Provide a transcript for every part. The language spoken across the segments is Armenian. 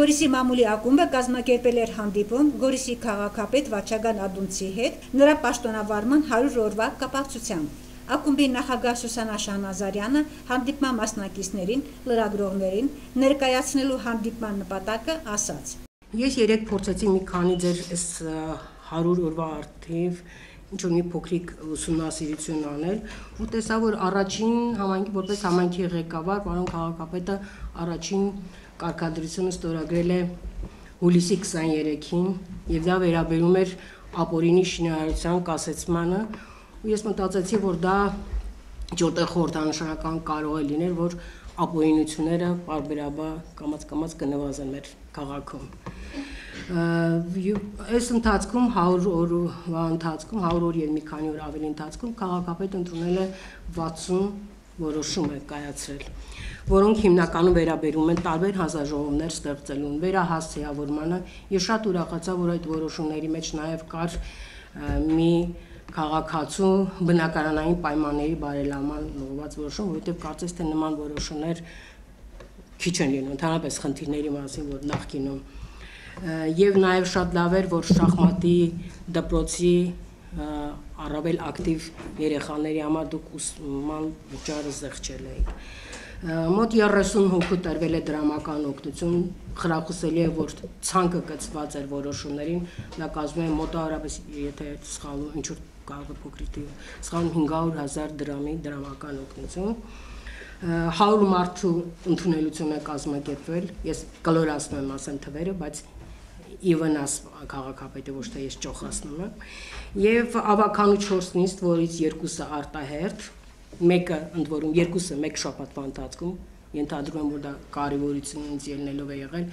Գորիսի մամուլի ակումբը կազմակերպել էր հանդիպում Գորիսի քաղաքապետ Վաչագան Ադունցի հետ նրա պաշտոնավարման 100 օրվա կապակցությամբ։ Ակումբի նախագահ Սուսանա Շահնազարյանը հանդիպման մասնակիցներին, լրագրողներին ներկայացնելու հանդիպման նպատակը ասաց. Ես երեք փորձեցի մի քանի ձեր այս 100 օրվա արդիվ ինչ-որ մի փոքրիկ ուսումնասիրություն անել ու տեսա, որ առաջին համայնքի որպես համայնքի ղեկավար պարոն քաղաքապետը առաջին կարգադրությունը ստորագրել է հուլիսի 23-ին եւ դա վերաբերում էր ապօրինի շինարարության կասեցմանը ու ես մտածեցի, որ դա որտեղ խորհրդանշական կարող է լինել, որ ապօրինությունները պարբերաբար կամաց կնվազեն մեր քաղաքում։ Այս ընթացքում 100 օրվա ընթացքում 100 օր եւ մի քանի օր ավելի ընթացքում քաղաքապետը ընդունել է 60 որոշում է կայացրել, որոնք հիմնականում վերաբերում են տարբեր հանձնաժողովներ ստեղծելուն, վերահասցեավորմանը։ Ես շատ ուրախացա, որ այդ որոշումների մեջ նաեւ կար մի քաղաքացու բնակարանային պայմանների բարելավման ուղղված որոշում, որովհետև կարծես թե նման որոշումներ քիչ են լինում, ընդհանրապես խնդիրների մասին, որ նախկինում եւ նաեւ շատ լավ էր, որ շախմատի դպրոցի առավել ակտիվ երեխաների համար դուք ուսման վճարը զեղչել եք։ Մոտ 30 հոգու տրվել է դրամական օգնություն, խրախուսելի է, որ ցանկը գծված էր որոշումներին, դա կազմում է մոտավորապես, եթե սխալվում ինչ-որ կարող է փոքրիկ սխալվում 500,000 դրամի դրամական օգնություն։ 100 մարդու ընդունելություն է կազմակերպվել, ես կլորացնում եմ ասեմ թվերը, բայց ի վնաս քաղաքապետը ոչ թե ես ճոխացնում եմ, եւ ավականու 4 նիստ, որից 2-ը արտահերթ, մեկը ընդ որում 2-ը մեկ շաբաթվա ընթացքում, ենթադրում եմ, որ դա կարևորությունից ելնելով է եղել,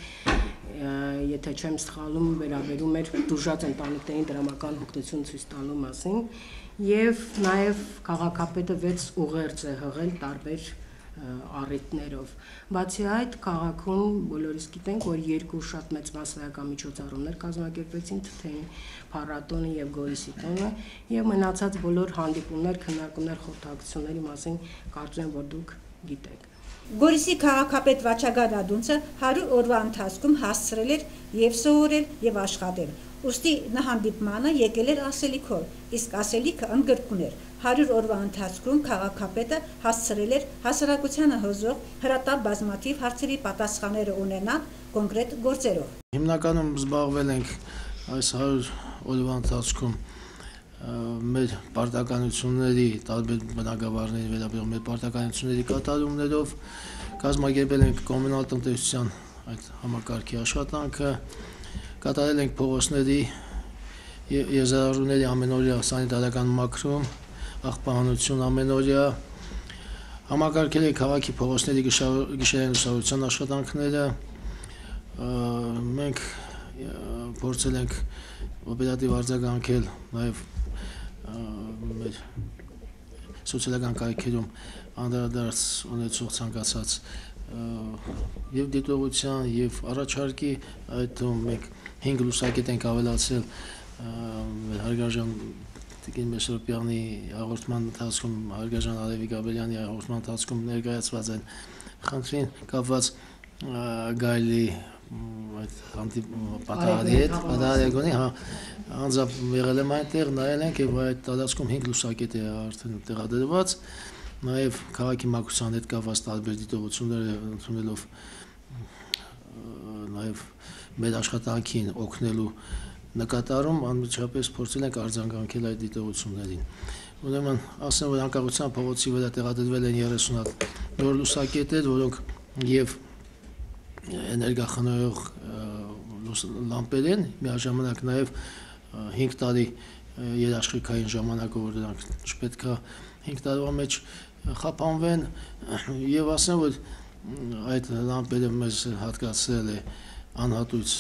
եթե չեմ սխալվում, վերաբերում էր դժուժած ընտանիքներին դրամական օգնություն ցույց տալու մասին, եւ նաեւ քաղաքապետը 6 ուղերձ է հղել տարբեր առիթներով։ Բացի այդ, քաղաքում բոլորս գիտենք, որ 2 շատ մեծ մասսայական միջոցառումներ կազմակերպվեցին, Թթենի փառատոնը եւ Գորիսի տոնը, եւ մնացած բոլոր հանդիպումներ, քննարկումներ, խորհրդակցությունների մասին կարծում եմ, որ դուք գիտեք։ Գորիսի քաղաքապետ Վաչագան Ադունցը 100 օրվա ընթացքում հասցրել էր եւ սովորել եւ աշխատել։ Ուստի նա հանդիպմանը եկել էր ասելիքով, իսկ ասելիքը ընդգրկուն էր 100 օրվա ընթացքում քաղաքապետը հասցրել էր հասարակությանը հոզող հրատապ բազմաթիվ հարցերի պատասխանները ունենալ կոնկրետ գործերով։ Հիմնականում զբաղվել ենք այս 100 օրվա ընթացքում մեր պարտականությունների, տարբեր բնակավարների վերաբերող մեր պարտականությունների կատարումներով, կազմակերպել ենք կոմունալ տնտեսության այդ համակարգի աշխատանքը, կատարել ենք փողոցների եզրահարումների ամենօրյա սանիտարական մաքրում, աղբահանություն ամենօրյա, համակարգել ենք քաղաքի փողոցների գիշերային լուսավորության աշխատանքները, մենք փորձել ենք օպերատիվ արձագանքել նաև մեր սոցիալական կայքերում անդրադարձ ունեցող ցանկացած եւ դիտողության եւ առաջարկի, այդ մենք 5 լուսակետ ենք ավելացել մեր հարգարժան Տիկին Մեսրոպյանի հաղորդման ընթացքում, հարգարժան Արևիկ Աբելյանի հաղորդման ընթացքում ներկայացված են խնդրին կապված գայլի այդ պատահարի հետ, պատահարի անձամբ եղել եմ այնտեղ, նայել ենք եւ այդ տարածքում 5 լուսակետ է արդեն տեղադրված, նաեւ քաղաքի մաքրության հետ կապված տարբեր դիտողություններ ընդունելով նաեւ մեր աշխատանքին օգնելու նկատառում անմիջապես փորձել ենք արձագանքել այդ դիտողություններին։ Ուրեմն ասեմ, որ անկախության փողոցի վրա տեղադրվել են 30 հատ նոր լուսակետեր, որոնք եւ էներգախնայող լամպեր են, միաժամանակ նաեւ 5 տարի երաշխիքային ժամանակով, որ դրանք չպետք է 5 տարվա մեջ խափանվեն, եւ ասեմ, որ այդ լամպերը մեզ հատկացրել է անհատույց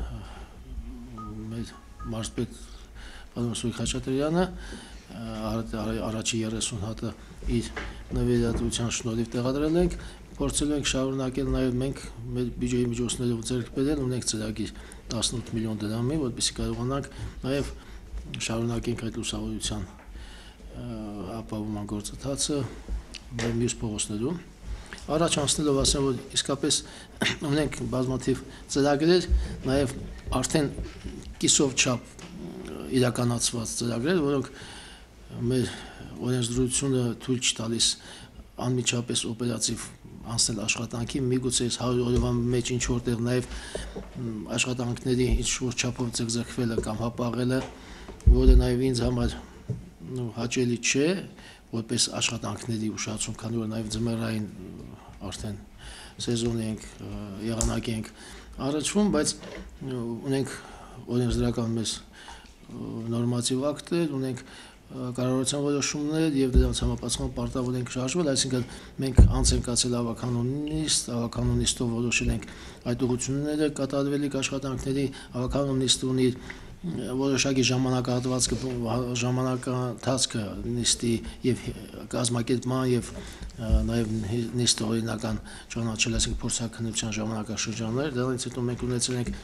մեր մարզպետ պարոն Սուրիկ Խաչատրյանը, առաջի 30 հատը իր նվիրատվության շնորհիվ տեղադրել ենք, փորձել ենք շարունակել նաև մենք մեր բյուջեի միջոցներով ձեռք բերել, ունենք ծրագիր 18 միլիոն դրամի, որպեսզի կարողանանք նաև շարունակենք այդ լուսավորության ապահովման գործընթացը մեր մյուս փողոցներում։ Առաջ անցնելով ասեմ, որ իսկապես ունենք բազմաթիվ ծրագրեր, նաև արդեն կիսով չափ իրականացված ծրագրեր, որոնք մեր օրենսդրությունը թույլ չի տալիս անմիջապես օպերատիվ անցնել աշխատանքի, միգուցե 100 օրվա մեջ ինչ որտեղ նաև աշխատանքների ինչ-որ չափով ձգձգվելը կամ հապաղելը, որը նաև ինձ համար հաճելի չէ, որպես աշխատանքների ուշացում, քանի որ նաև ձմեռային արդեն սեզոնի ենք, եղանակի ենք առաջվում, բայց ունենք օրենսդրական մեզ նորմատիվ ակտեր, ունենք կառավարության որոշումներ եւ դրանց համապատասխան պարտավոր ենք շարժվել, այսինքն մենք անց ենք կացել ավականոնիստով որոշել ենք այդ ուղղությունները կատարվելիք աշխատանքների, ավականոնիստը ունի որոշակի ժամանակահատվածքը նիստի եւ կազմակերպման եւ նաեւ նիստի օրինական ճանաչել, այսինքն փորձաքննության ժամանակաշրջաններ, դրանից հետո մենք ունեցել ենք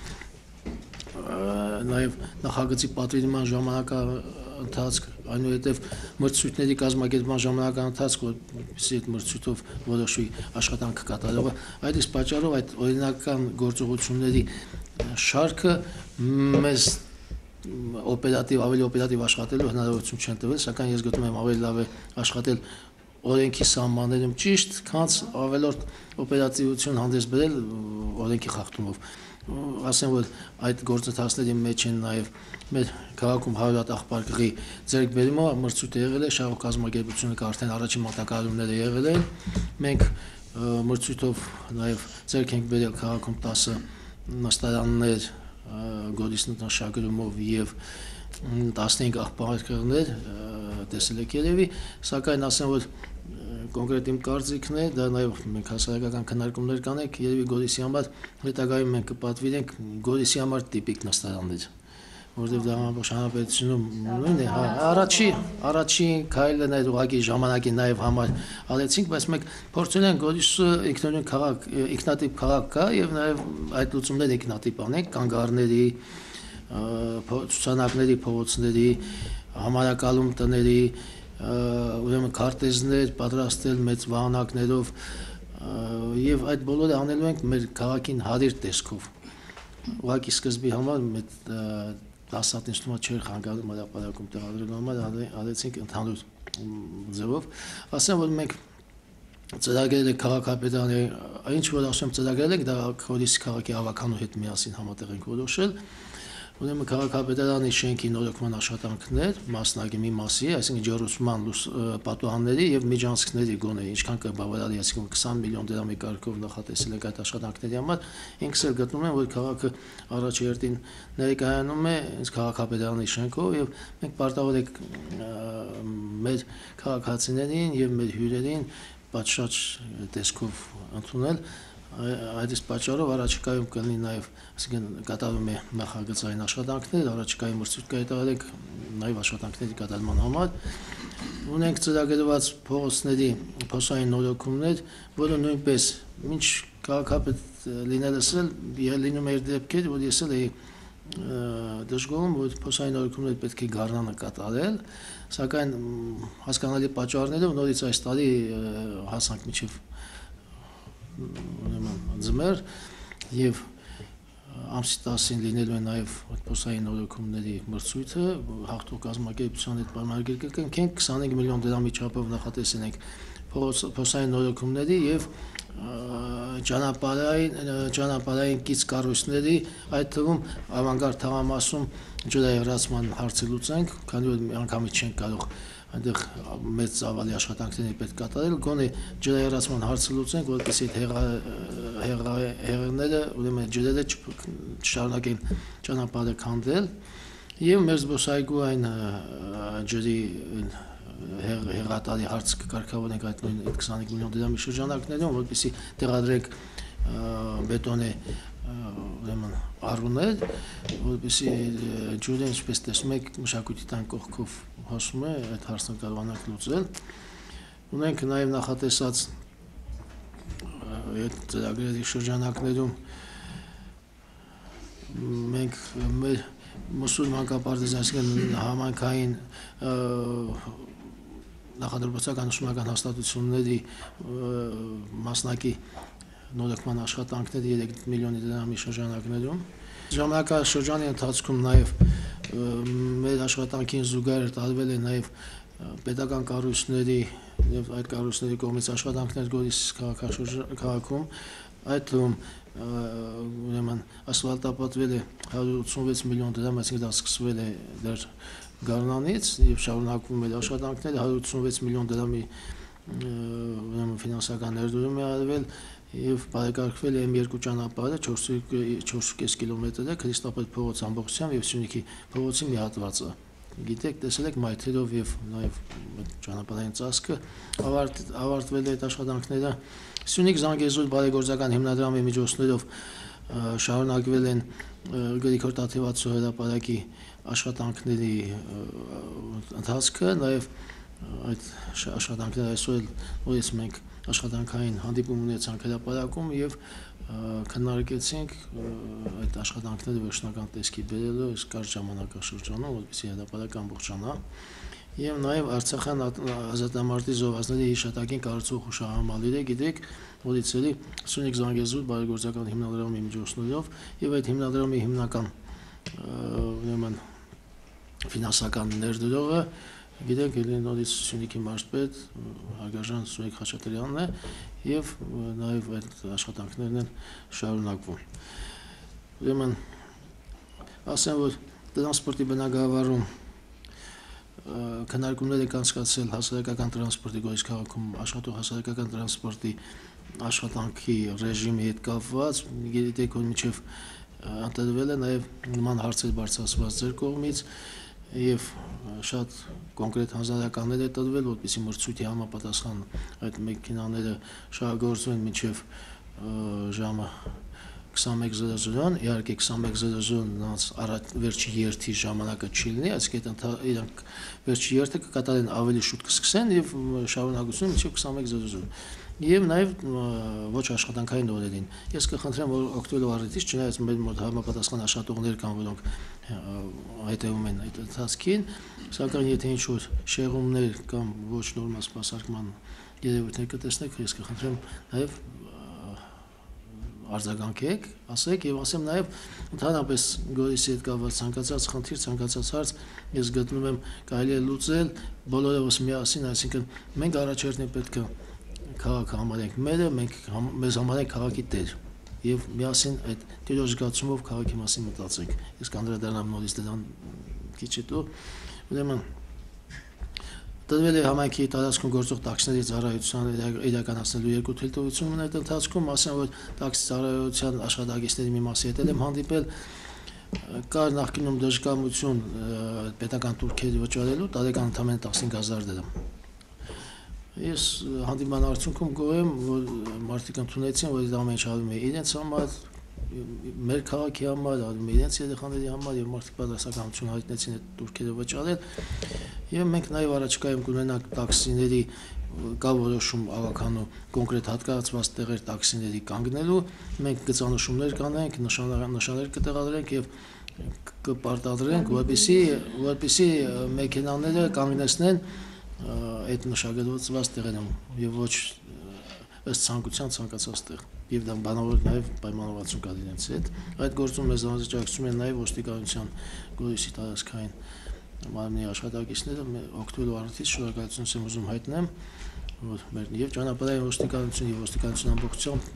նաև նախագծի պատվիրման ժամանակահատվածք, այնուհետև մրցույթների կազմակերպման ժամանակահատվածք, որպեսզի այդ մրցույթով որոշվի աշխատանքը կատարողը, այդ իսկ պատճառով այդ օրինական գործողությունների շարքը մեզ ավելի օպերատիվ աշխատելու հնարավորություն չեն տվել, սակայն ես գտնում եմ ավելի լավ է աշխատել օրենքի սահմաններում ճիշտ, քան ավելորդ օպերատիվություն հանդես բերել օրենքի խախտումով։ Ասեմ, որ այդ գործընթացների մեջ են նաև մեր քաղաքում 100 աղբարկղի ձեռքբերումը մրցույթը եղել է, շահող կազմակերպությունը արդեն առաջին մատակարարումները եղել են։ Մենք մրցույթով նաև ձեռք ենք բերել քաղաքում 10 նստարաններ գորիստնաշագրումով եւ 15 աղբարկղներ տեսել եք երևի, սակայն ասեմ, որ կոնկրետ իմ կարծիքն է, դա նաև մենք հասարակական քննարկումներ կանենք, երևի Գորիսի համար հետագայում մենք կպատվիրենք Գորիսի համար տիպիկ նստարաններ, որովհետև դա ամբողջ հանրապետությունում նույնն է, առաջին քայլն այդ ուղղակի ժամանակի նաև համար արեցինք, բայց մենք փորձել ենք Գորիսը ինքնուրույն քաղաք, ինքնատիպ քաղաք կա եւ նաև այդ լուծումները ինքնատիպ անենք, կանգառների, ցուցանակների, փողոցների, համարակալում տների, ուրեմն քարտեզներ պատրաստել մեծ վահանակներով եւ այդ բոլորը անելու ենք մեր քաղաքին հարիր տեսքով։ Ուղղակի սկզբի համար մեծ 10 հատ ինստումա չէր խանգարում հրապարակում տեղադրելու համար արեցինք ընդհանուր ձևով։ Ասեմ, որ մենք ծրագրել ենք քաղաքապետարանի, ինչ որ ասեմ ծրագրել ենք, դա Գորիսի քաղաքի ավականու հետ միասին համատեղ ենք որոշել։ Ուրեմն քաղաքապետարանի շենքի նորոգման աշխատանքներ, մասնագի մի մասի, այսինքն ջրուսման պատուհանների եւ միջանցքների գոնե ինչքան կբավարարի, այսինքն 20 միլիոն դրամի կարգով նախատեսել ենք այդ աշխատանքների համար, ինքս էլ գտնում եմ, որ քաղաքը առաջ երթին ներկայանում է հենց քաղաքապետարանի շենքով եւ մենք պարտավոր ենք մեր քաղաքացիներին եւ մեր հյուրերին պատշաճ տեսքով ընդունել։ Այդ իսկ պատճառով առաջիկայում կլինի նաև, այսինքն կատարվում է նախագծային աշխատանքներ, առաջիկայում մրցույթ կայացնենք նաև աշխատանքների կատարման համար։ Ունենք ծրագրված փողոցների փոսային նորոգումներ, որը նույնպես ինչ քաղաքապետ լինելս էլ լինում է դեպքեր, որ ես էլ էի դժգոհում, որ փոսային նորոգումներ պետք է գարնանը կատարել, սակայն հասկանալի պատճառներով նորից այս տարի հասանք մինչև ձմեռ եւ ամսի 10-ին լինելու է նաեւ փոսային նորոգումների մրցույթը, հաղթող կազմակերպության հետ պայմանագրենք 25 միլիոն դրամի չափով նախատեսել ենք փոսային նորոգումների եւ ճանապարհային կից կառույցների, այդ թվում ավանգարդ թաղամասում ջրահեռացման հարցը լուծենք, քանի որ միանգամից չենք կարող այնտեղ մեծ ծավալի աշխատանքներ պետք կատարել, գոնե ջրահեռացման հարցը լուծենք, որպեսզի հեղեղները, ուրեմն ջրերը չշարունակեն ճանապարհը քանդել, եւ մեր զբոսայգու այն ջրի հեղատարի հարց կկարգավորենք այդ նույն 25 միլիոն դրամի շրջանակներում, որպեսզի տեղադրենք բետոնե ուրեմն առուներ, որպեսզի ջուրը, ինչպես տեսնում եք, մշակույթի տան կողքով հոսում է, այդ հարցը կարողանանք լուծել։ Ունենք նաև նախատեսած այդ ծրագրերի շրջանակներում մենք մեր մուսուլման կապարտեզի համայնքային նախադրբոցական ուսումնական հաստատությունների մասնակի նորոգման աշխատանքները 3 միլիոնի դրամի շրջանակներում ժամանակաշրջանի ընթացքում նաև մեր աշխատանքին զուգահեռ տարվել է նաև պետական կառույցների եւ այդ կառույցների կողմից աշխատանքներ Գորիսի քաղաքում այդ թվում ուրեմն ասֆալտապատվել է 186 միլիոն դրամ, այսինքն դա սկսվել է դեռ գարնանից եւ շարունակվում է աշխատանքները 186 միլիոն դրամի ուրեմն ֆինանսական ներդրում է արվել եւ բարեկարգվել է M2 ճանապարհը 4.5 կիլոմետրը Քրիստոփոր փողոց ամբողջությամբ եւ Սյունիքի փողոցի մի հատվածը գիտեք տեսել եք մայթերով եւ նաեւ ճանապարհային ծածկը ավարտվել է այդ աշխատանքները Սյունիք-Զանգեզուր բարեգործական հիմնադրամի միջոցներով շարունակվել են Գրիգոր Տաթևացու հրապարակի աշխատանքների ընթացքը նաեւ այդ աշխատանքները այսօր նույնիսկ մենք աշխատանքային հանդիպում ունեցանք հրապարակում եւ քննարկեցինք այդ աշխատանքները վերջնական տեսքի բերելու այս ժամանակաշրջանում, որպեսզի հրապարակը ամբողջանա եւ նաեւ Արցախյան ազատամարտի զոհվածների հիշատակին կառուցող հուշահամալիրը գիտեք, որից էլի Սյունիք-Զանգեզուր բարեգործական հիմնադրամի միջոցներով եւ այդ հիմնադրամի հիմնական ուրեմն ֆինանսական ներդրողը գիտենք էլի նորից Սյունիքի մարզպետ Հարգարժան Սուրեկ Խաչատրյանն է եւ նաեւ այդ աշխատանքներն են շարունակվում։ Ուրեմն ասեմ որ տրանսպորտի բնագավառում քննարկումներ եք անցկացրել հասարակական տրանսպորտի Գորիս քաղաքում աշխատող հասարակական տրանսպորտի աշխատանքի ռեժիմի հետ կապված գիտեք որ միջև ընտրվել է նաեւ նման հարցեր բարձրացված ձեր կողմից եւ շատ կոնկրետ հանձնարարականներ է տրվել, որպեսզի մրցույթի համապատասխան այդ մեքենաները շահագործվեն մինչև ժամը 21:00-ն, իհարկե 21:00-ն նրանց վերջի երթի ժամանակը չի լինի, այսինքն իրանք վերջի երթը կկատարեն ավելի շուտ կսկսեն եւ շարունակությունը մինչև 21:00 եւ նաեւ ոչ աշխատանքային օրերին։ Ես կխնդրեմ որ օգտվելով առիթից, չնայած մեր մոտ համապատասխան աշխատողներ կան, որոնք հետևում են այդ ընթացքին, սակայն եթե ինչ-որ շեղումներ կամ ոչ նորմալ սպասարկման երևույթներ կտեսնեք, ես կխնդրեմ նաեւ արձագանքեք, ասեք եւ ասեմ նաեւ ընդհանրապես Գորիսի հետ կապված ցանկացած խնդիր, ցանկացած հարց ես գտնում եմ կարելի է լուծել բոլորովս միասին, այսինքն մենք առաջերտին պետք է քաղաքը համարենք մերը, մենք մեզ համարենք քաղաքի տեր եւ միասին այդ տիրոջ զգացումով քաղաքի մասին մտածենք։ Ես կանդրադառնամ նորից դրան քիչ հետո, ուրեմն տրվել է համայնքի տարածքում գործող տաքսիների ծառայության իրականացնելու երկու թույլտվություն այդ ընթացքում, ասեմ որ տաքսի ծառայության աշխատակիցների մի մասի հետ եմ հանդիպել, կար նախկինում դժկամություն պետական турքերի վճարելու տարեկան ընդամենը 15000 դրամ։ Ես հանդիպման արդյունքում գոհ եմ, որ մարդիկ ընդունեցին, որ դա ամեն ինչ արվում է իրենց համար, մեր քաղաքի համար, արվում է իրենց երեխաների համար եւ մարդիկ պատասխանատվություն հայտնեցին այդ турքերը վճարել։ Եվ մենք նաեւ առաջիկայում կունենանք տաքսիների կա որոշում ավականու կոնկրետ հատկացված տեղեր տաքսիների կանգնելու, մենք գծանշումներ կանենք, նշաններ կտեղադրենք եւ կպարտադրենք, որպեսզի մեքենաները կանգնեցնեն այդ նշագրված տեղերում եւ ոչ ըստ ցանկության ցանկացած տեղ եւ դա բանավոր նաեւ պայմանավորվածություն կա իրենց հետ այդ գործում մեզ աջակցում են նաեւ ոստիկանության Գորիսի տարածքային մարմնի աշխատակիցները օգտվելու առիթից շնորհակալություն եմ ուզում հայտնեմ որ մեր եւ ճանապարհային ոստիկանություն եւ ոստիկանություն ամբողջությամբ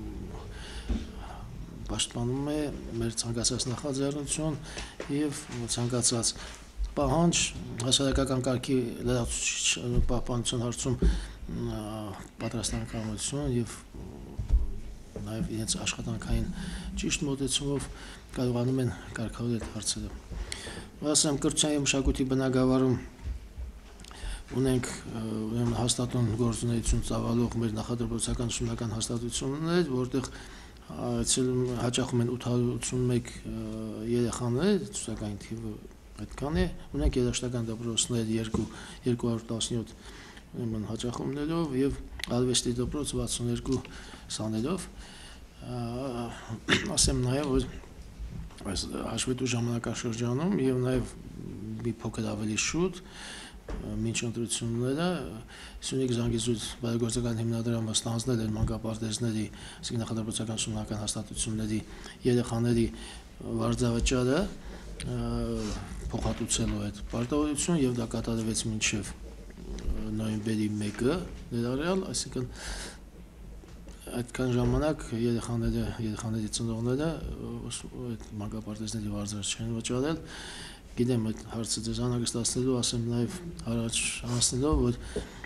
պաշտպանում է մեր ցանկացած նախաձեռնություն եւ ցանկացած պահանջ հասարակական կարգի լրացուցիչ պահպանության հարցում պատրաստակամություն եւ նաեւ իրենց աշխատանքային ճիշտ մոտեցումով կարողանում են կարգավորել այդ հարցերը։ Ասեմ կրթության եւ մշակույթի բնագավառում ունենք ուրեմն հաստատուն գործունեություն ծավալող մեր նախադրբոցական ուսումնական հաստատություններ, որտեղ հաճախում են 881 երեխաներ, ցուցակային թիվը այդքան է, ունենք երաժշտական դպրոցներ 217 ուրեմն հաճախումներով եւ արվեստի դպրոց 62 սաներով, ասեմ նաեւ որ այս հաշվետու ժամանակաշրջանում եւ նաեւ մի փոքր ավելի շուտ մինչ ընտրությունները Սյունիք Զանգեզուրի բարեգործական հիմնադրամը ստանձնել էր մանկապարտեզների, այսինքն նախադասական շինական հաստատությունների երեխաների վարձավճարը փոխհատուցելու այդ պարտավորություն եւ դա կատարվեց մինչեւ նոյեմբերի 1-ը ներառյալ, այսինքն այդքան ժամանակ երեխաների ծնողները այդ մանկապարտեզների վարձը չեն վճարել։ Գիտեմ այդ հարցը ձեզ անհանգստացնելու, ասեմ նաև առաջ անցնելով, որ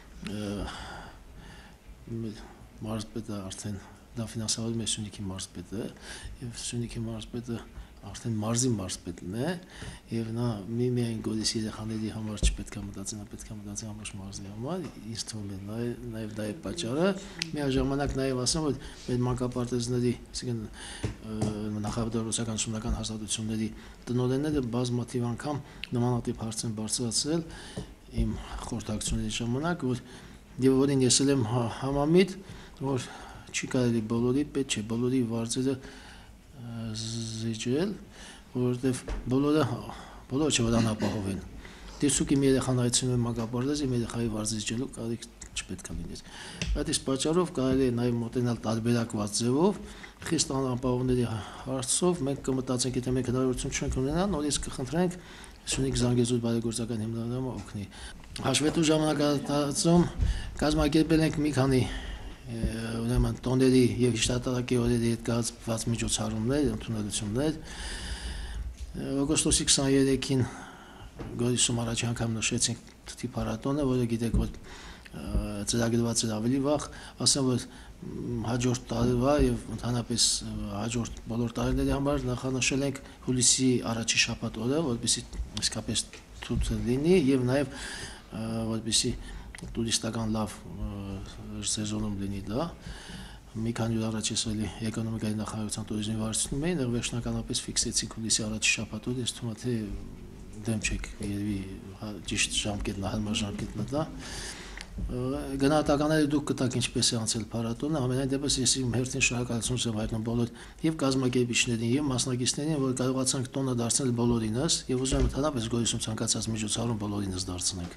մարզպետը արդեն դա ֆինանսավորում է Սյունիքի մարզպետը եւ Սյունիքի մարզպետը արդեն մարզի մարզպետն է եւ նա միայն գորիսի երեխաների համար չպետք է մտածել, պետք է մտածել ամբողջ մարզի համար, ինձ թվում է նաեւ դա է պատճառը։ Միաժամանակ նաեւ ասեմ, որ մեր մանկապարտեզների, այսինքն նախադասական շինական հաստատությունների տնօրենները բազմաթիվ անգամ նմանատիպ հարց են բարձրացրել իմ խորհրդակցությունների ժամանակ, որ որին ես եմ համամիտ, որ չի կարելի բոլորի, պետք չէ բոլորի վարձերը զիջել, որովհետև բոլորը չէ որ անապահով են։ Դեսուկ իմ երեխան այցելում է մանկապարտեզ, իմ երեխայի վարձը զիջելու կարիք չպետք է լինի։ Այդ իսկ պատճառով կարելի է նաև մոտենալ տարբերակված ձևով, խիստ անապահովների հարցով մենք կմտածենք, եթե մենք հնարավորություն չենք ունենա, նորից կխնդրենք Սյունիք Զանգեզուրի բարեգործական հիմնադրամը օգնի։ Հաշվետու ժամանակահատվածում կազմակերպել ենք մի քանի ուրեմն տոների եւ հիշատակի օրերի հետ կազմված միջոցառումներ, ընդունելություններ։ Օգոստոսի 23-ին Գորիսում առաջին անգամ նշեցինք թթի փառատոնը, որը գիտեք որ ծրագրված էր ավելի վաղ, ասեմ որ հաջորդ տարվա եւ ընդհանրապես հաջորդ բոլոր տարիների համար նախանշել ենք հուլիսի առաջի շաբաթ օրը, որպեսզի իսկապես ցույց լինի եւ նաեւ որպեսզի տուրիստական լավ սեզոնում լինի դա։ Մի քանի օր առաջ ես էլի էկոնոմիկայի նախարարության տուրիզմի վարչությունում էի, դեռ վերջնականապես ֆիքսեցինք հուլիսի առաջի շաբաթ օրը, ես թվում է թե դեմ չեք երևի ճիշտ ժամկետն հարմար ժամկետն է դա։ Գնահատականները դուք կտաք ինչպես է անցել փառատոնը, ամենայն դեպս ես իմ հերթին շնորհակալություն եմ հայտնում բոլոր եւ կազմակերպիչներին եւ մասնակիցներին, որ կարողացանք տոնը դարձնել բոլորինս եւ ուզում եմ ընդհանրապես Գորիսում ցանկացած միջոցառում բոլորինս դարձնենք։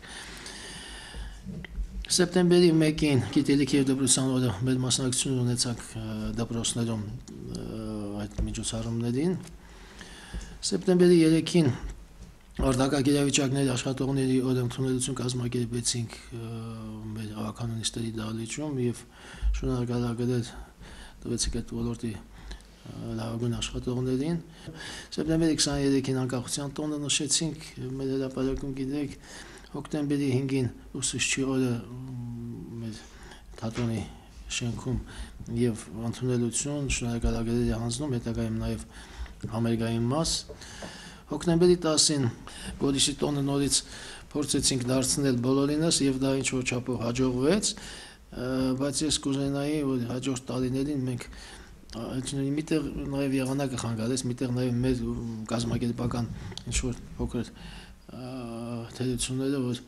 Սեպտեմբերի 1-ին գիտելիքի եւ դպրոցության օրը մեր մասնակցություն ունեցանք դպրոցներում այդ միջոցառումներին։ Սեպտեմբերի 3-ին Արտակարգ աշխատողների օրը ընդունելություն կազմակերպեցինք մեր ավականոնիստերի դահլիճում եւ շնորհակալագրեր տվեցինք այդ ոլորտի լավագույն աշխատողներին։ Սեպտեմբերի 23-ին անկախության տոնը նշեցինք մեր հրապարակում գիտեք, հոկտեմբերի 5-ին ուսուցչի օրը մեր թատրոնի շենքում եւ ընդունելություն շնորհակալագրերի հանձնում, հետագայում նաեւ համերգային մաս։ Հոկտեմբերի 10-ին Գորիսի տոնը նորից փորձեցինք դարձնել բոլորինս եւ դա ինչ որ չափով հաջողվեց, բայց ես կուզենայի որ հաջորդ տարիներին մենք միտեղ նաեւ եղանակը խանգարեց, միտեղ նաեւ մեր կազմակերպական ինչ որ փոքր թերությունները որ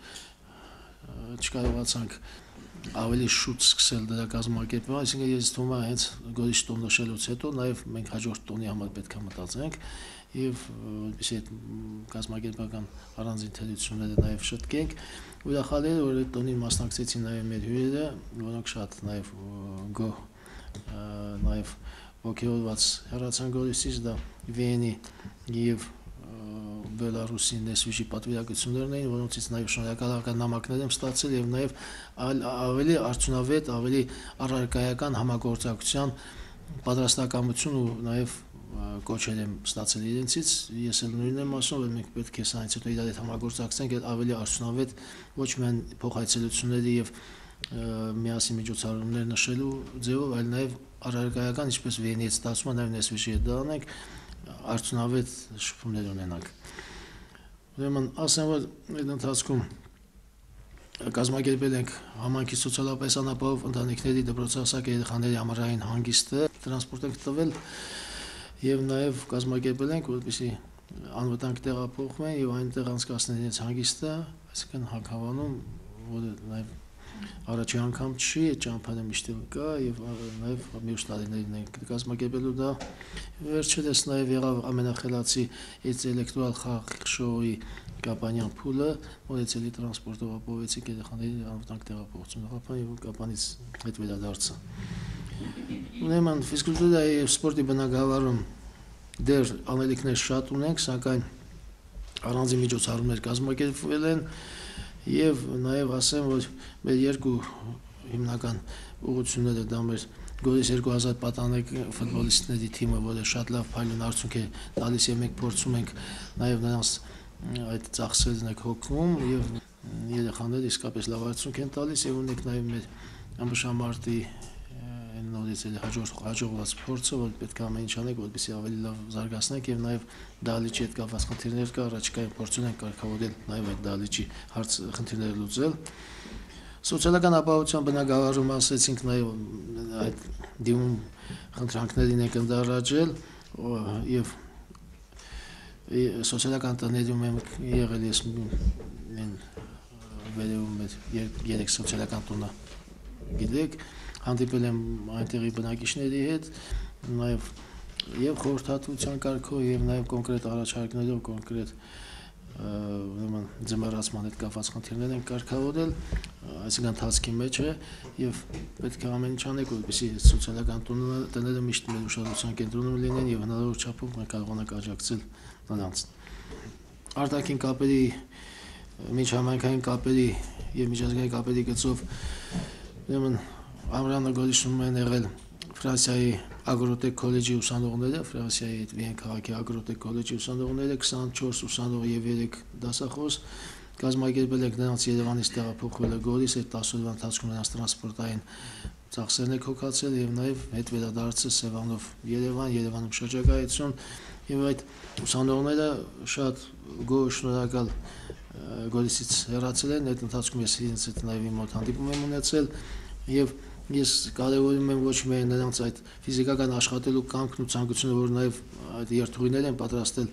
չկարողացանք ավելի շուտ սկսել դրա կազմակերպումը, այսինքն ես թվում է հենց Գորիսի տոն նշելուց հետո նաեւ մենք հաջորդ տոնի համար պետք է մտածենք եւ որպեսզի այդ կազմակերպական առանձին թերությունները նաեւ շտկենք։ Ուրախալի է որ այդ տոնին մասնակցեցին նաեւ մեր հյուրերը, որոնք շատ նաեւ գոհ նաեւ ոգևորված հեռացան Գորիսից, դա Վիենի եւ Բելարուսի ներսվիճի պատվիրակություններն էին, որոնցից նաեւ շնորհակալական նամակներ եմ ստացել եւ նաեւ ավելի արդյունավետ, ավելի առարկայական համագործակցության պատրաստակամություն ու նաեւ կոչեր եմ ստացել իրենցից, ես էլ նույնն եմ ասում, որ մենք պետք է սրանից հետո իրար հետ համագործակցենք այդ ավելի արդյունավետ ոչ միայն փոխայցելությունների եւ միասին միջոցառումներ նշելու ձևով, այլ նաեւ առարկայական, ինչպես Վիենից ստացվում է, նաեւ ներսվիճի հետ դա անենք, արդյունավետ շփումներ ունենանք։ Ուրեմն ասեմ, որ այդ ընթացքում կազմակերպել ենք համայնքի սոցիալապես անապահով ընտանիքների դպրոցահասակ երեխաների ամառային հանգիստը, տրանսպորտ ենք տվել եւ նաեւ կազմակերպել ենք, որպեսզի անվտանգ տեղափոխվեն եւ այնտեղ անցկացնեն իրենց հանգիստը, այսինքն Հակավանում, որը նաեւ առաջի անգամ չի, այդ ճամփանը միշտ կա եւ նաեւ մյուս տարիներին ենք կազմակերպելու դա։ Վերջերս նաեւ եղավ ամենախելացի էլեկտորալ խաղ շոուի Կապանյան փուլը մոտեցելի տրանսպորտով ապահովեցիք երեխաների անվտանգ տեղափոխությունը Ղափան եւ Կապանից հետ վերադարձը։ Ուրեմն ֆիզկուլտուրայի եւ սպորտի բնագավառում դեռ անելիքներ շատ ունենք, սակայն առանձին միջոցառումներ կազմակերպվել են եւ նաեւ ասեմ, որ մեր երկու հիմնական ուղղությունները դա մեր Գորիս 2000 պատանեկ ֆուտբոլիստների թիմը, որը շատ լավ փայլուն արդյունք է տալիս եւ մենք փորձում ենք նաեւ նրանց այդ ծախսերն եք հոգնում եւ երեխաները իսկապես լավ արդյունք են տալիս եւ ունենք նաեւ մեր ամբշամարտի նորից հաջողված փորձը, որ պետք է ամեն ինչ անենք, որպեսզի ավելի լավ զարգացնենք եւ նաեւ դահլիճի հետ կապված խնդիրներ կա, առաջիկայում փորձում ենք կարգավորել նաեւ այդ դահլիճի խնդիրները լուծել։ Սոցիալական ապահովության բնագավառում ասեցինք նաեւ այդ դիմում խնդրանքներին ենք ընդառաջել եւ սոցիալական տներում ենք եղել ես վերևում մեր 3 սոցիալական տունը գիտեք, հանդիպել եմ այնտեղի բնակիչների հետ, նաեւ եւ խորհրդատվության կարգով եւ նաեւ կոնկրետ առաջարկներով, կոնկրետ ձմեռացման հետ կապված խնդիրներ են կարգավորել, այսինքն ընթացքի մեջ է եւ պետք է ամեն ինչ անենք, որպեսզի սոցիալական տները միշտ մեր ուշադրության կենտրոնում լինեն եւ հնարավոր չափով մենք կարողանանք աջակցել նրանց։ Արտաքին կապերի, միջհամայնքային կապերի եւ միջազգային կապերի գծով ուրեմն ամրանը Գորիսում են եղել Ֆրանսիայի Ագրոտեկ քոլեջի ուսանողները, Ֆրանսիայի Վիեն քաղաքի Ագրոտեկ քոլեջի ուսանողները 24 ուսանող եւ 3 դասախոս կազմակերպել ենք նրանց Երևանից տեղափոխվելը Գորիս, այդ 10 օրվա ընթացքում նրանց տրանսպորտային ծախսերն եք հոգացել եւ նաեւ հետ վերադարձը Սևանով Երևան, Երևանում շրջագայություն եւ այդ ուսանողները շատ գոհ շնորհակալ Գորիսից հեռացել են, այդ ընթացքում ես իրենց հետ նաեւ իմ մոտ հանդիպում եմ ունեցել եւ ես կարևորում եմ ոչ միայն նրանց այդ ֆիզիկական աշխատելու կամքն ու ցանկությունը, որ նաեւ այդ երթուղիներ են պատրաստել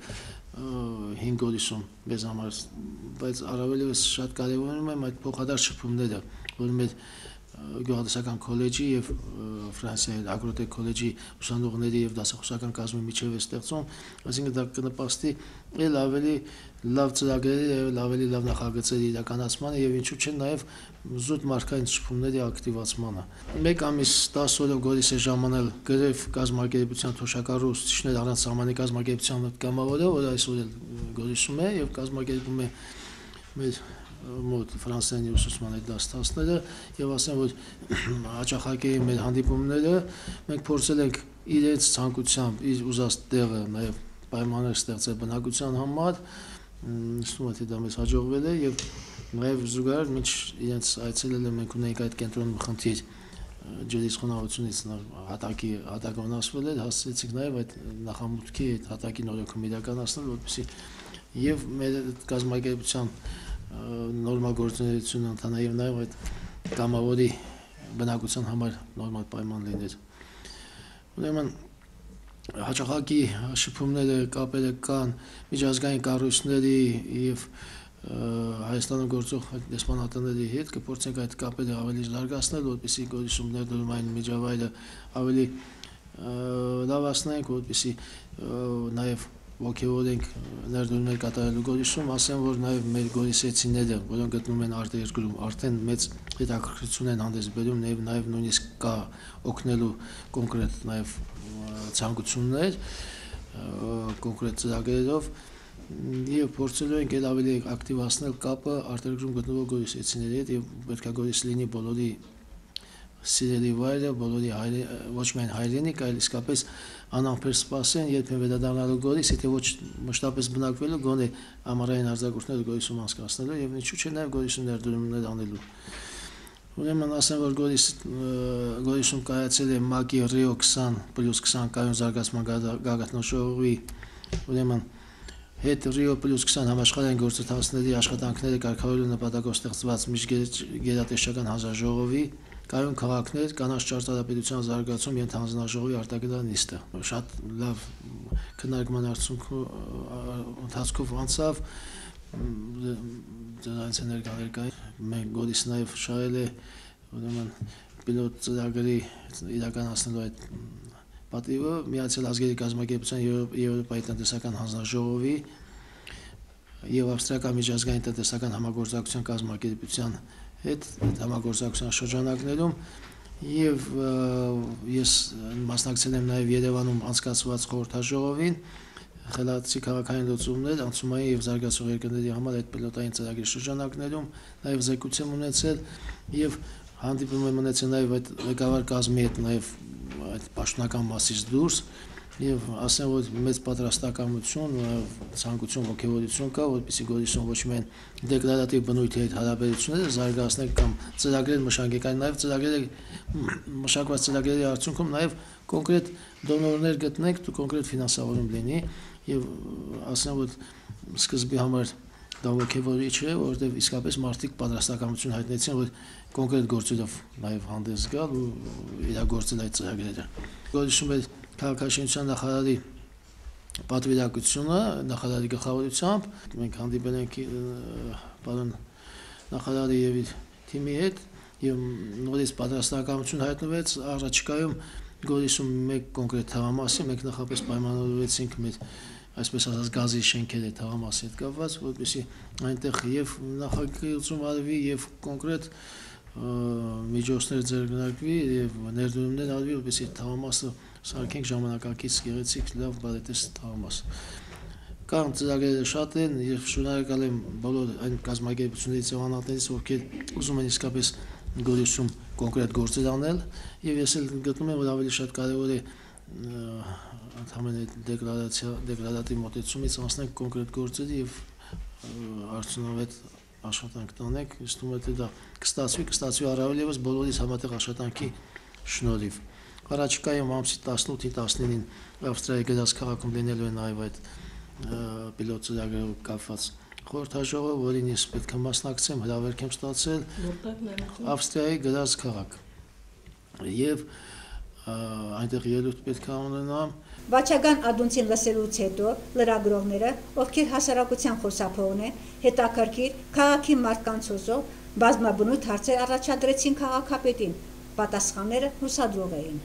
5 Գորիսում մեզ համար, բայց առավելևս շատ կարևորում եմ այդ փոխադարձ շփումները, որ մեր գյուղատնտեսական քոլեջի եւ Ֆրանսիայի Ագրոտեկ քոլեջի ուսանողների եւ դասախոսական կազմի միջև է ստեղծում, այսինքն դա կնպաստի ել ավելի լավ ծրագրերի եւ ավելի լավ նախագծերի իրականացմանը եւ ինչու՞ չէ նաեւ զուտ մարդկային շփումների ակտիվացմանը։ Մեկ ամիս 10 օրով Գորիս է ժամանել գրեվ կազմակերպության թոշակառու ուսուցիչներ առանց սահմանի կազմակերպության կամավորը, որ այսօր էլ Գորիսում է եւ կազմակերպում է մեր մոտ ֆրանսերենի ուսուցման այդ դասթասները եւ ասեմ, որ հաճախակի մեր հանդիպումները մենք փորձել ենք իրենց ցանկությամբ իր ուզած տեղը նաեւ պայմաններ ստեղծել բնակության համար, նշում եմ թե դա մեզ հաջողվել է եւ նաեւ զուգահեռ մինչ իրենց այցելել ենք մենք ունենք այդ կենտրոնում խնդիր ջրից խոնավությունից հատակ վնասվել էր, հասցրեցինք նաեւ այդ նախամուտքի այդ հատակի նորոգում իրականացնել, որպեսզի եւ մեր կազմակերպության նորմալ գործունեությունը ընթանա եւ նաեւ այդ կամավորի բնակության համար նորմալ պայման լիներ։ Ուրեմն հաճախակի շփումները, կապերը կան միջազգային կառույցների եւ Հայաստանում գործող դեսպանատների հետ, կփորձենք այդ կապերը ավելի զարգացնել, որպեսզի Գորիսում ներդրումային միջավայրը ավելի լավացնենք, որպեսզի նաեւ ոգևորենք ներդրումներ կատարելու Գորիսում, ասեմ, որ նաեւ մեր գորիսեցիները, որոնք գտնվում են արտերկրում, արդեն մեծ հետաքրքրություն են հանդես բերում, նաեւ նույնիսկ կա օգնելու կոնկրետ նաեւ ցանկություններ, կոնկրետ ծրագրերով եւ փորձելու ենք էլ ավելի ակտիվացնել կապը արտերկրում գտնվող գորիսեցիների հետ եւ պետք է Գորիս լինի բոլորի սիրելի վայրը, բոլորի ոչ միայն հայրենիք, այլ իսկապես անամբեր սպասեն, երբ են վերադառնալու Գորիս, եթե ոչ մշտապես բնակվելու, գոնե ամառային արձակուրդները Գորիսում անցկացնելու եւ ինչու՞ չէ նաեւ Գորիսում ներդրումներ անելու։ Ուրեմն ասեմ, որ Գորիսում կայացել է ՄԱԿ-ի Ռիո 20+20 կայուն զարգացման գագաթնաժողովի ուրեմն հետ Ռիո +20 համաշխարհային գործընթացների աշխատանքները կարգավորելու նպատակով ստեղծված միջգերատեսչական հանձնաժողովի կայուն քաղաքներ կանաչ ճարտարապետության զարգացում ենթահանձնաժողովի արտագնահ նիստը շատ լավ քննարկման ընթացքով անցավ դրանց ներկայացին մենք Գորիս նաև շահել է ուրեմն պիլոտ ծրագրի իրականացնելու այդ պատիվը Միացյալ Ազգերի կազմակերպության Եվրոպայի տնտեսական հանձնաժողովի եւ ավստրիական միջազգային տնտեսական համագործակցության կազմակերպության հետ համագործակցության շրջանակներում եւ ես մասնակցել եմ նաեւ Երևանում անցկացված խորհրդաժողովին խելացի քաղաքային լուծումներ անցումային եւ զարգացող երկրների համար այդ պիլոտային ծրագրի շրջանակներում նաեւ զեկույց եմ ունեցել եւ հանդիպում եմ ունեցել նաեւ այդ ղեկավար կազմի հետ նաեւ այդ պաշտոնական մասից դուրս եւ ասեմ որ մեծ պատրաստակամություն, ցանկություն, ողջունություն կա, որպեսզի Գորիսում ոչ միայն դեկլարատիվ բնույթի հետ հարաբերությունները զարգացնենք կամ ծրագրեր մշակենք, այլ նաեւ ծրագրերը մշակված ծրագրերի արդյունքում նաեւ կոնկրետ դոնորներ գտնենք, կոնկրետ ֆինանսավորում լինի եւ ասեմ որ սկզբի համար դա ողջևորիչ է, որովհետեւ իսկապես մարդիկ պատրաստակամություն հայտնեցին, որ կոնկրետ գործերով նաեւ հանդես գալ ու իրագործել այդ ծրագրերը։ Գորիսում քաղաքաշինության նախարարի պատվիրակությունը նախարարի գլխավորությամբ մենք հանդիպել ենք պարոն նախարարի եւ իր թիմի հետ եւ նորից պատրաստակամություն հայտնվեց առաջիկայում Գորիսում մեկ կոնկրետ թաղամասի մենք նախապես պայմանավորվեցինք մեր այսպես ասած գազի շենքերի թաղամասի հետ կապված որպեսզի այնտեղ եւ նախագծում արվի եւ կոնկրետ միջոցներ ձեռնարկվի եւ ներդրումներ արվի որպեսզի թաղամասը սարքենք ժամանակակից գեղեցիկ լավ բարետես թաղամաս։ Կան ծրագրերը շատ են եւ շնորհակալ եմ բոլոր այն կազմակերպություններից եւ անհատներից ովքեր ուզում են իսկապես Գորիսում կոնկրետ գործեր անել եւ ես էլ գտնում եմ որ ավելի շատ կարեւոր է ընդհանրապես դեկլարատիվ մոտեցումից անցնենք կոնկրետ գործերի եւ արդյունավետ աշխատանք տանենք, ես թվում է դա կստացվի առավել եւս բոլորիս համատեղ աշխատանքի շնորհիվ։ Առաջիկայում ամսի 18-ին 19-ին Ավստրիայի Գրանց քաղաքում լինելու է նաեւ այդ պիլոտ ծրագրով կապված խորհրդաժողով, որին ես պետք է մասնակցեմ, հրավերք եմ ստացել Ավստրիայի Գրանց քաղաք։ Եվ այնտեղ ելույթ պետք է ունենամ։ Վաչագան Ադունցին լսելուց հետո լրագրողները, ովքեր հասարակության խոսափողն են, հետաքրքիր քաղաքի մարդկանց հոսով բազմաբնույթ հարցեր առաջադրեցին քաղաքապետին, պատասխանները հուսադրող էին։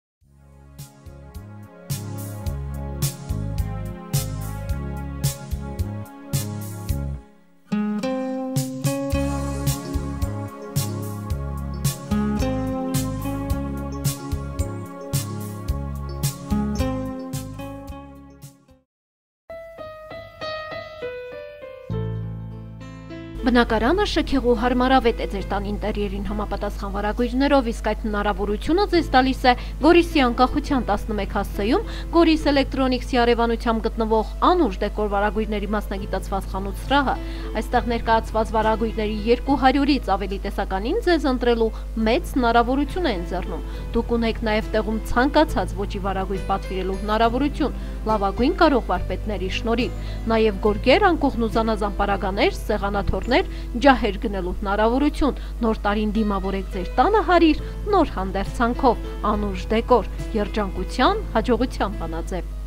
Բնակարանը շքեղու հարմարավետ է ձեր տան ինտերիերին համապատասխան վարագույրներով, իսկ այդ հնարավորությունը ձեզ տալիս է Գորիսի անկախության 11 հասցեում Գորիս Էլեկտրոնիքսի արևանությամբ գտնվող անուշ դեկոր վարագույրների մասնագիտացված խանութ սրահը։ Այստեղ ներկայացված վարագույրների 200-ից ավելի տեսականին ձեզ ընտրելու մեծ հնարավորություն է ընձեռնում։ Դուք ունեք նաև տեղում ցանկացած ոճի վարագույր պատվիրելու հնարավորություն լավագույն կարող վարպետների շնորհիվ, նաև գորգեր, անկողն ու զանազան պարագաներ, սեղանաթոռներ, ջահեր գնելու հնարավորություն, նոր տարին դիմավորեք ձեր տանը հարիր, նոր հանդերձանքով, անուշ դեկոր, երջանկության, հաջողության բանաձև։